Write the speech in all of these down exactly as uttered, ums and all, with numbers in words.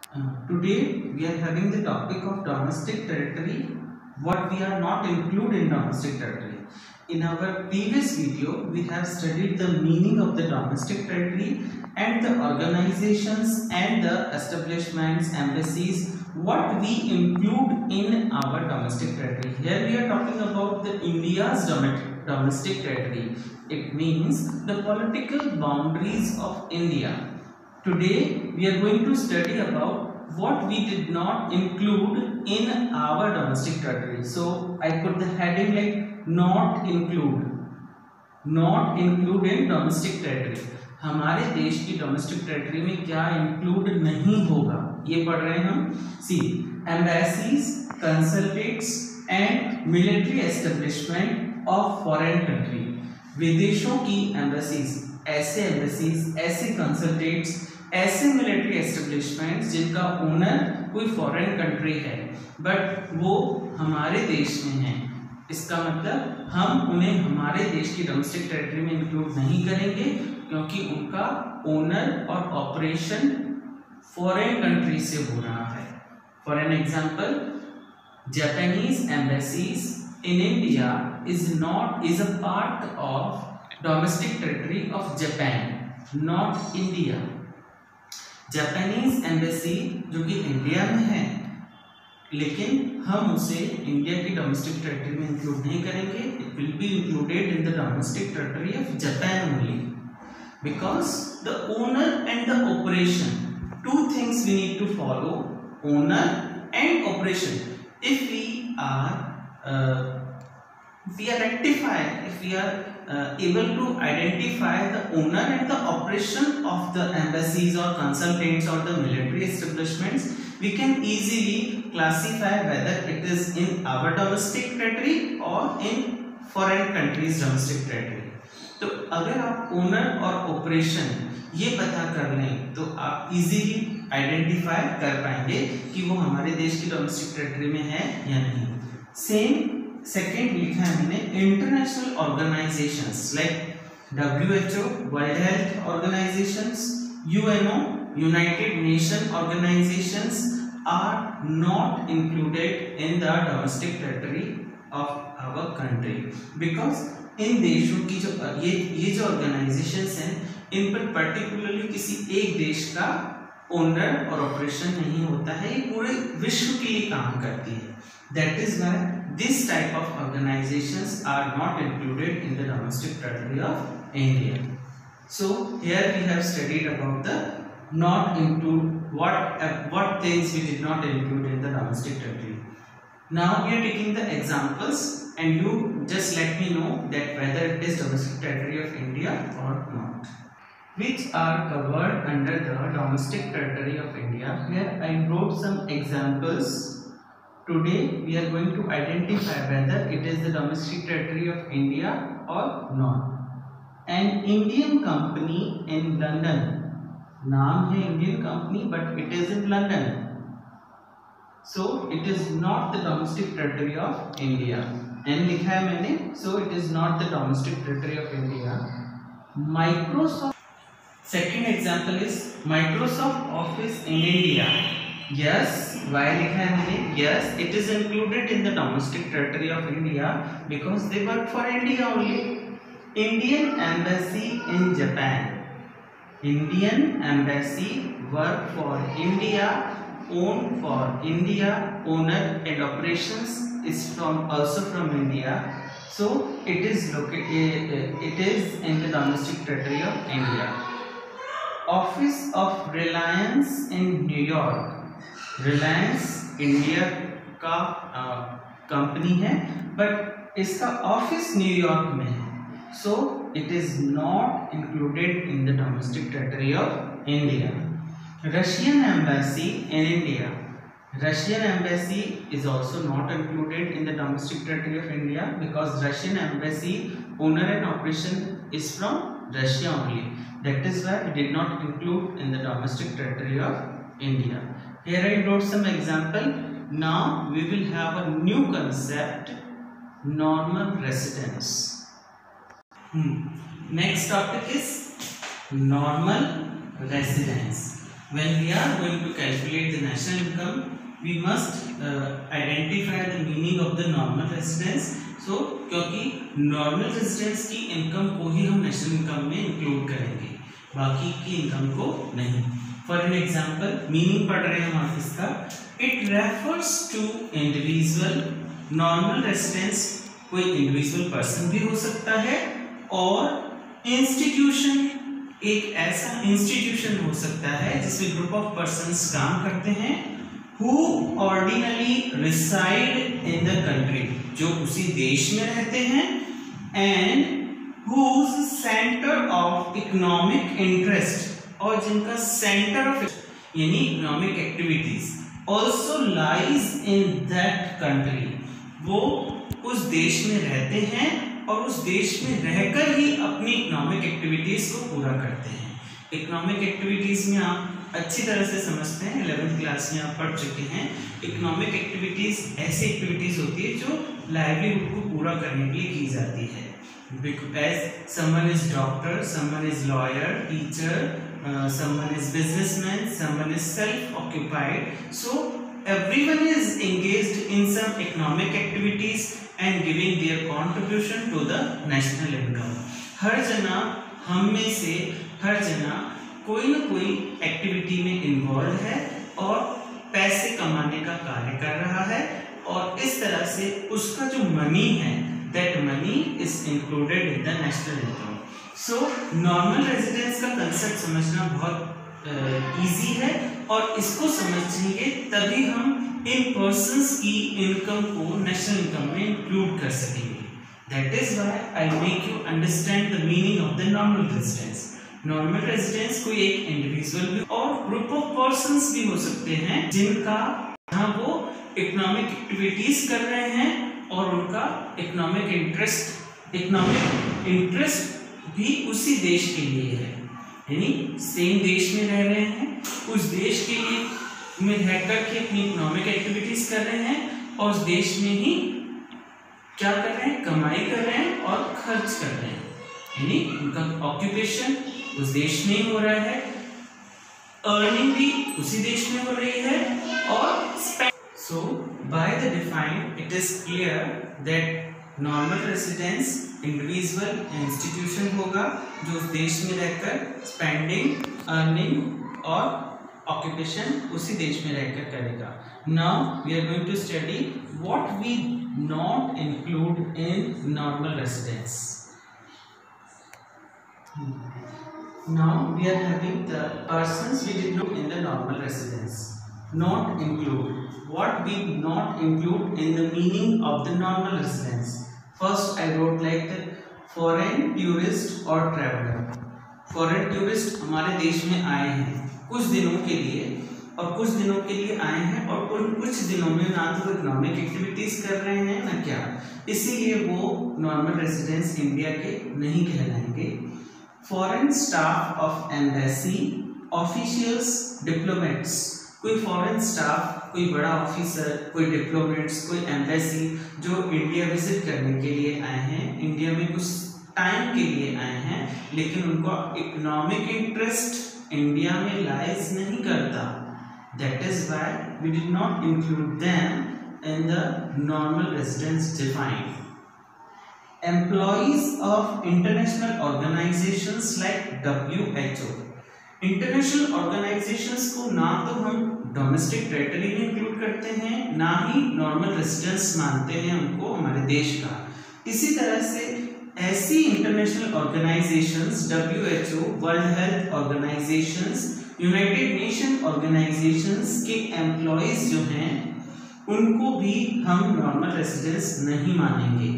Uh, today we are having the topic of domestic territory, what we are not include in domestic territory. In our previous video, we have studied the meaning of the domestic territory and the organizations and the establishments, embassies, what we include in our domestic territory. Here we are talking about the India's domestic territory. It means the political boundaries of India. Today we are going to study about what we did not include in our domestic territory. So I put the heading like not include, not include in domestic territory. हमारे देश की domestic territory में क्या include नहीं होगा ये पढ़ रहे हैं हम. C embassies, consulates and military establishment of foreign country. विदेशों की एम्बेसीज, ऐसे एम्बेसीज, ऐसे कंसल्टेट्स, ऐसे मिलिट्री एस्टेब्लिशमेंट्स जिनका ओनर कोई फॉरेन कंट्री है बट वो हमारे देश में है. इसका मतलब हम उन्हें हमारे देश की डोमेस्टिक टेरिटरी में इंक्लूड नहीं करेंगे क्योंकि उनका ओनर और ऑपरेशन फॉरेन कंट्री से हो रहा है. For an example, Japanese embassies in India is not is a part of domestic territory of Japan, not India. Japanese embassy जो कि इंडिया में है लेकिन हम उसे इंडिया की डोमेस्टिक टेरिटरी में इंक्लूड नहीं करेंगे. It will be included in the domestic territory of Japan only because the owner and the operation, two things we need to follow, owner and operation. If we are Uh, we are rectify if we are uh, able to identify the owner and the operation of the embassies or consultants or the military establishments, we can easily classify whether it is in our domestic territory or in foreign countries domestic territory. तो अगर आप owner और operation ये पता कर लें तो आप इजीली आइडेंटिफाई कर पाएंगे कि वो हमारे देश की डोमेस्टिक टेरिटरी में है या नहीं. सेम सेकेंड लिखा है हमने, international organisations like W H O world health organisations, U N O united nation organisations are not included in the domestic territory of our country because इन देशों की जो ये ये जो ऑर्गेनाइजेशंस हैं इन पर पर्टिकुलरली किसी एक देश का ओनर और ऑपरेशन नहीं होता है, ये पूरे विश्व के लिए काम करती है. That is why this type of organizations are not included in the domestic territory of India. So here we have studied about the not include, what uh, what things we did not include in the domestic territory. Now we are taking the examples and you just let me know that whether it is domestic territory of India or not. Which are covered under the domestic territory of India. Here I wrote some examples. Today we are going to identify whether it is the domestic territory of India or not. An Indian company in London, नाम है Indian company but it is in London, so it is not the domestic territory of India. N लिखा है मैंने, so it is not the domestic territory of India. Microsoft, second example is Microsoft Office in India. Yes, why लिखा है मैंने? Yes, it is included in the domestic territory of India because they work for India only. Indian Embassy in Japan, Indian Embassy work for India, own for India, owner and operations is from also from India, so it is located, it is in the domestic territory of India. Office of Reliance in New York, Reliance India का company है but इसका office New York में है, so it is not included in the domestic territory of India. Russian embassy in India, Russian embassy is also not included in the domestic territory of India because Russian embassy owner and operation is from Russia only. That is why we did not include in the domestic territory of India. Here I wrote some example. Now we will have a new concept, normal residence. Hmm. Next topic is normal residence. when we are going to calculate the national income, we must uh, identify the meaning of the normal residence. So क्योंकि normal residence की income को ही हम national income में include करेंगे, बाकी की income को नहीं. For an example, meaning पढ़ रहे हैं हम आप इसका. It refers to individual. Normal residence कोई individual person भी हो सकता है, और institution एक ऐसा institution हो सकता है जिसमें group of persons काम करते हैं, who ordinarily reside in the country, जो उसी देश में रहते हैं, and whose center of economic interest, और जिनका center of यानी economic activities also lies in that country, वो उस देश में रहते हैं और उस देश में रहकर ही अपनी इकोनॉमिक एक्टिविटीज को पूरा करते हैं. इकोनॉमिक एक्टिविटीज में आप अच्छी तरह से समझते हैं, इलेवेंथ क्लास में आप पढ़ चुके हैं. इकोनॉमिक एक्टिविटीज ऐसी एक्टिविटीज होती है जो लाइवलीहुड को पूरा करने के लिए की जाती है. As someone is doctor, someone is lawyer, teacher, uh, someone is businessman, someone is self-occupied. So everyone is engaged in some economic activities and giving their contribution to the national income. हर जना हम में से हर जना कोई न कोई activity में involve है और पैसे कमाने का कार्य कर रहा है, और इस तरह से उसका जो मनी है, that money is included in the national income. So normal residence का कंसेप्ट समझना बहुत इजी uh, है, और इसको समझेंगे तभी हम इन पर्सन्स की इनकम को नेशनल इनकम में इंक्लूड कर सकेंगे. That is why I make you understand the meaning of the normal residence. Normal residence कोई एक इंडिविजुअल भी और ग्रुप ऑफ पर्सन्स भी हो सकते हैं जिनका जहाँ वो इकोनॉमिक एक्टिविटीज कर रहे हैं और उनका इकोनॉमिक इंटरेस्ट इकोनॉमिक इंटरेस्ट भी उसी देश के लिए है, यानी सेम देश में रह रहे हैं, उस देश के लिए में रहकर के अपनी इकोनॉमिक एक्टिविटीज कर रहे हैं और उस देश में ही क्या कर रहे हैं, कमाई कर रहे हैं और खर्च कर रहे हैं, यानी उनका ऑक्यूपेशन उस देश में ही हो रहा है, अर्निंग भी उसी देश में हो रही है, और spend. So by the define it is clear that normal residence individual institution होगा जो उस देश में रहकर स्पेंडिंग, अर्निंग और ऑक्यूपेशन उसी देश में रहकर करेगा. Now we are going to study what we not include in normal residence. Now we are having the persons we did not in the normal residence. Not include. What we not include in the meaning of the normal residence. First I wrote like the foreign tourist or traveler. Foreign tourist हमारे देश में आए हैं कुछ दिनों के लिए, और कुछ दिनों के लिए आए हैं और उन कुछ दिनों में ना तो इकोनॉमिक एक्टिविटीज कर रहे हैं ना क्या, इसीलिए वो नॉर्मल रेजिडेंस इंडिया के नहीं कहलाएंगे. Foreign staff of embassy, officials, diplomats. कोई फॉरेन स्टाफ, कोई बड़ा ऑफिसर, कोई डिप्लोमेट्स, कोई एम्बेसी जो इंडिया विजिट करने के लिए आए हैं, इंडिया में कुछ टाइम के लिए आए हैं, लेकिन उनको इकोनॉमिक इंटरेस्ट इंडिया में लाइज नहीं करता. That is why we did not include them in the normal residence defined. Employees of international organisations like W H O. International organisations को ना तो हम डोमेस्टिक टेरिटरी में इंक्लूड करते हैं, ना ही नॉर्मल रेजिडेंस मानते हैं उनको हमारे देश का. इसी तरह से ऐसी international organisations W H O, world health organisations, united nation organisations के एम्प्लॉइज जो हैं उनको भी हम नॉर्मल रेजिडेंस नहीं मानेंगे.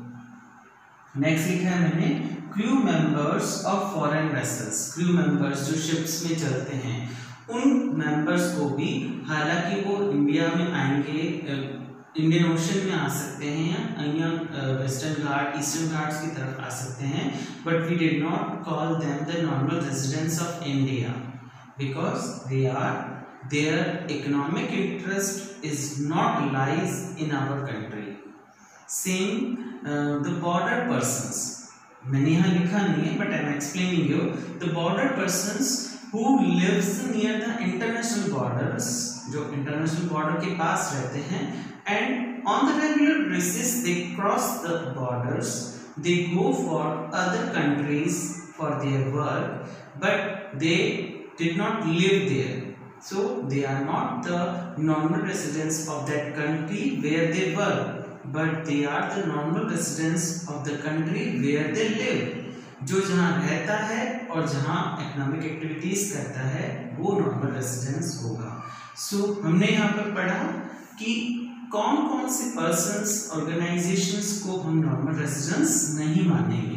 नेक्स्ट लिखा है मैंने crew members of foreign vessels. Crew members जो शिप्स में चलते हैं उन मेंबर्स को भी, हालांकि वो इंडिया में आएंगे, इंडियन ओशन में आ सकते हैं या वेस्टर्न घाट, ईस्टर्न घाट्स की तरफ आ सकते हैं, but we did not call them the normal residents of India because they are their economic interest is not lies in our country. Same the border persons, मैंने यहाँ लिखा नहीं है but I am explaining you. The border persons who lives near the international borders, जो international border के पास रहते हैं, and on the regular basis they cross the borders, they go for other countries for their work, but they did not live there, so they are not the normal residents of that country where they work, but they are the normal residents of the country where they live. जो जहाँ रहता है और जहाँ economic activities करता है वो normal residence होगा. सो so, हमने यहाँ पर पढ़ा कि कौन कौन से पर्सन्स ऑर्गेनाइजेशंस को हम नॉर्मल रेसिडेंस नहीं मानेंगे.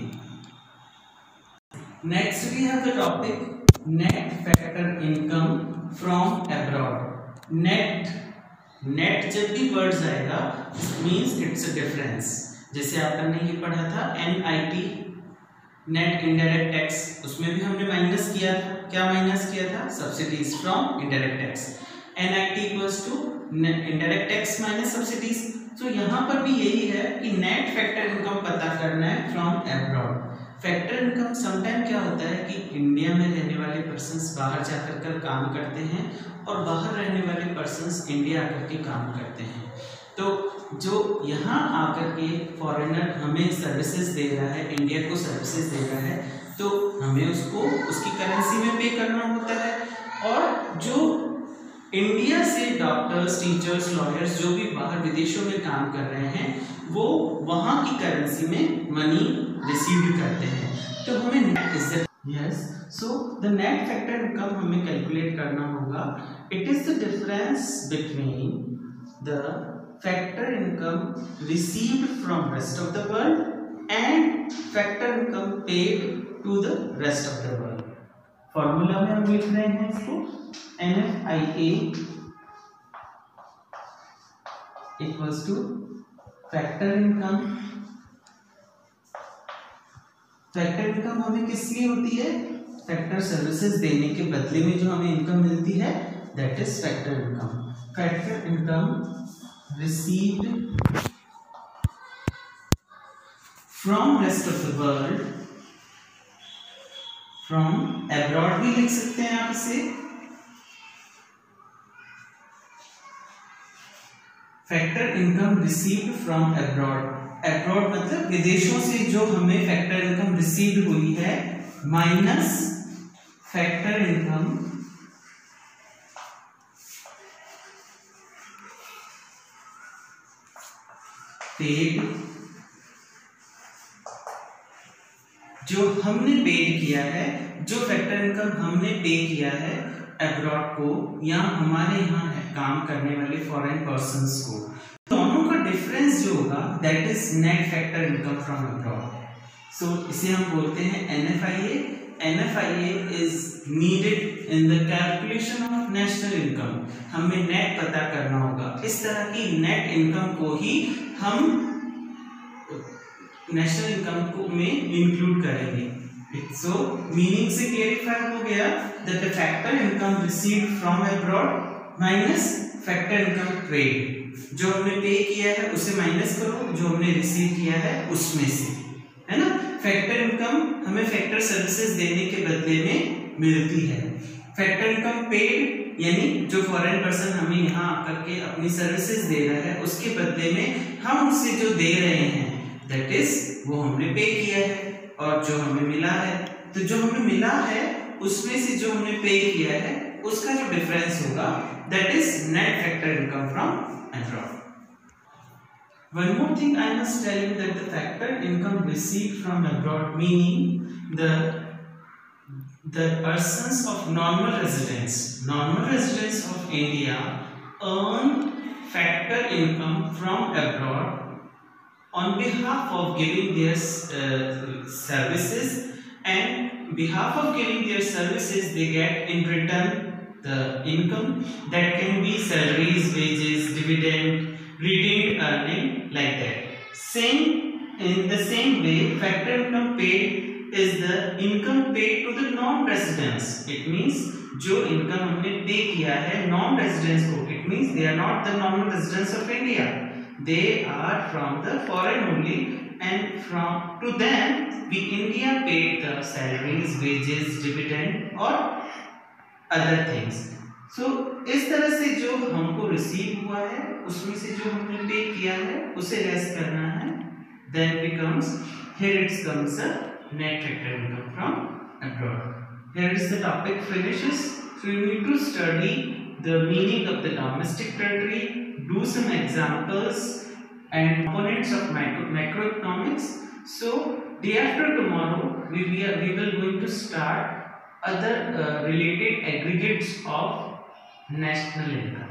Next we have the topic net factor income from abroad. Net net जब भी वर्ड्स आएगा मींस इट्स अ डिफरेंस. जैसे आपने ये पढ़ा था N I T net indirect tax, उसमें भी हमने माइनस किया था. क्या माइनस किया था? Subsidies from indirect tax. N I T equals to indirect tax minus subsidies. तो यहाँ पर भी यही है कि नेट फैक्टर इनकम पता करना है from abroad. Factor income sometime क्या होता है कि इंडिया में रहने वाले पर्सन्स बाहर जाकर कर काम करते हैं और बाहर रहने वाले पर्सन्स इंडिया आकर के काम करते हैं. तो जो यहाँ आकर के फॉरेनर हमें सर्विसेज दे रहा है, इंडिया को सर्विसेज दे रहा है, तो हमें उसको उसकी करेंसी में पे करना होता है. और जो इंडिया से डॉक्टर्स, टीचर्स, लॉयर्स जो भी बाहर विदेशों में काम कर रहे हैं वो वहाँ की करेंसी में मनी रिसीव करते हैं. तो हमें net is yes so the net factor income हमें कैलकुलेट करना होगा. It is the difference between the factor income received from rest of the world and factor income paid to the rest of the world. Formula में हम लिख रहे हैं इसको N F I A equals to factor income. Factor income हमें किस लिए होती है? फैक्टर सर्विसेज देने के बदले में जो हमें इनकम मिलती है that is factor income. Factor income received from rest of the world, from abroad भी लिख सकते हैं आप इसे. Factor income received from abroad. Abroad मतलब विदेशों से जो हमें फैक्टर इनकम रिसीव्ड हुई है माइनस फैक्टर इनकम पेड, जो हमने पेड किया है, जो फैक्टर इनकम हमने पे किया है अब्रॉड को या हमारे यहाँ काम करने वाले फॉरेन पर्सन्स को, दोनों का डिफरेंस जो होगा that is net factor income from abroad. So इसे हम बोलते हैं N F I A. N F I A is needed in the calculation of national income. हमें नेट पता करना होगा. इस तरह की नेट इनकम को ही हम नेशनल इनकम को में इंक्लूड करेंगे. सो मीनिंग से क्लेरिफाई हो गया that the factor income received from abroad minus factor income paid. जो हमने पे किया है उसे माइनस करो जो हमने रिसीव किया है उसमें से, है ना. फैक्टर इनकम हमें फैक्टर सर्विसेज देने के बदले में मिलती है. फैक्टर इनकम पेड यानी जो फॉरेन पर्सन हमें यहाँ आकर के अपनी सर्विसेज दे रहा है उसके बदले में हम उससे जो दे रहे हैं दैट इज वो हमने पे किया है. और जो हमें मिला है, तो जो हमें मिला है उसमें से जो हमने पे किया है उसका जो डिफरेंस होगा that is net factor income from abroad. One more thing I must tell you that the factor income received from abroad, meaning the the persons of normal residents, normal residents of India earn factor income from abroad on behalf of giving their uh, services, and behalf of giving their services they get in return the income that can be salaries, wages, dividend, retained earning, like that. Same in the same way, factor income paid is the income paid to the non-residents. It means जो income हमने pay किया है non-residents को, it means they are not the normal residents of India. They are from the foreign only, and from to them we India paid the salaries, wages, dividend or other things. So इस तरह से जो हमको receive हुआ है उसमें से जो हमने पे किया है उसे लेस करना है, then becomes here it comes a net factor income from abroad. Here is the topic finishes. So you need to study the meaning of the domestic territory, do some examples and components of macro macroeconomics. So day after tomorrow we we, are, we will going to start other uh, related aggregates of national income.